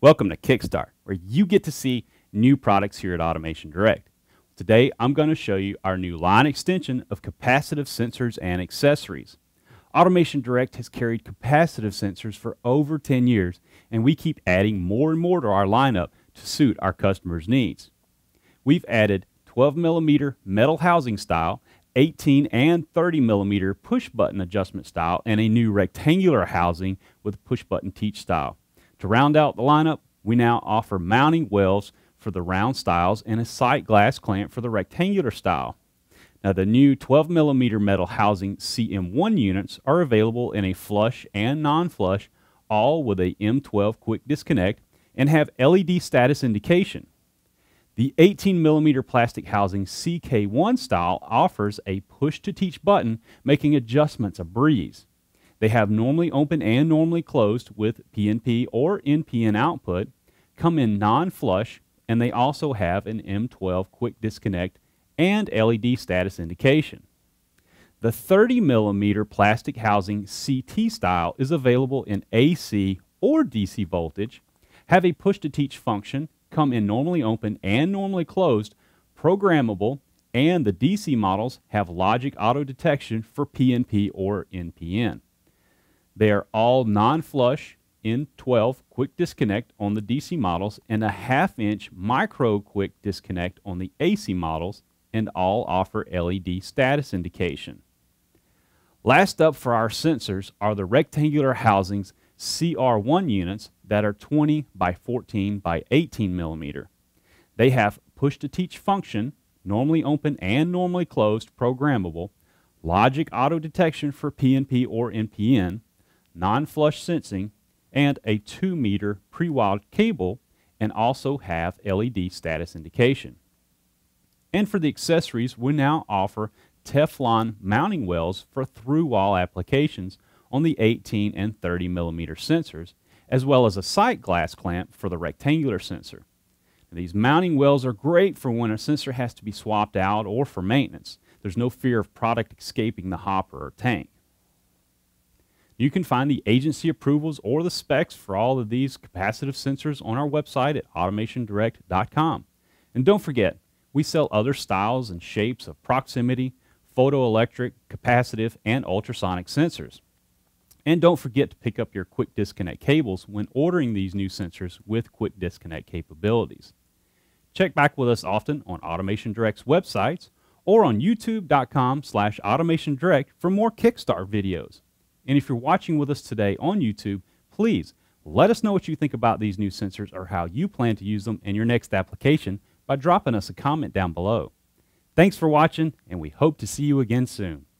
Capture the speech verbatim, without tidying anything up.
Welcome to Kickstart, where you get to see new products here at Automation Direct. Today, I'm going to show you our new line extension of capacitive sensors and accessories. Automation Direct has carried capacitive sensors for over ten years, and we keep adding more and more to our lineup to suit our customers' needs. We've added twelve millimeter metal housing style, eighteen and thirty millimeter push button adjustment style, and a new rectangular housing with push button teach style. To round out the lineup, we now offer mounting wells for the round styles and a sight glass clamp for the rectangular style. Now, the new twelve millimeter metal housing C M one units are available in a flush and non-flush, all with a M twelve quick disconnect, and have L E D status indication. The eighteen millimeter plastic housing C K one style offers a push-to-teach button, making adjustments a breeze. They have normally open and normally closed with P N P or N P N output, come in non-flush, and they also have an M twelve quick disconnect and L E D status indication. The thirty millimeter plastic housing C T style is available in A C or D C voltage, have a push-to-teach function, come in normally open and normally closed, programmable, and the D C models have logic auto detection for P N P or N P N. They are all non-flush N twelve quick disconnect on the D C models and a half inch micro quick disconnect on the A C models, and all offer L E D status indication. Last up for our sensors are the rectangular housings C R one units that are twenty by fourteen by eighteen millimeter. They have push-to-teach function, normally open and normally closed, programmable, logic auto detection for P N P or N P N, non-flush sensing, and a two meter pre-wired cable, and also have L E D status indication. And for the accessories, we now offer Teflon mounting wells for through-wall applications on the eighteen and thirty millimeter sensors, as well as a sight glass clamp for the rectangular sensor. These mounting wells are great for when a sensor has to be swapped out or for maintenance. There's no fear of product escaping the hopper or tank. You can find the agency approvals or the specs for all of these capacitive sensors on our website at Automation Direct dot com. And don't forget, we sell other styles and shapes of proximity, photoelectric, capacitive, and ultrasonic sensors. And don't forget to pick up your quick disconnect cables when ordering these new sensors with quick disconnect capabilities. Check back with us often on Automation Direct's websites or on YouTube dot com slash Automation Direct for more Kickstart videos. And if you're watching with us today on YouTube, please let us know what you think about these new sensors or how you plan to use them in your next application by dropping us a comment down below. Thanks for watching, and we hope to see you again soon.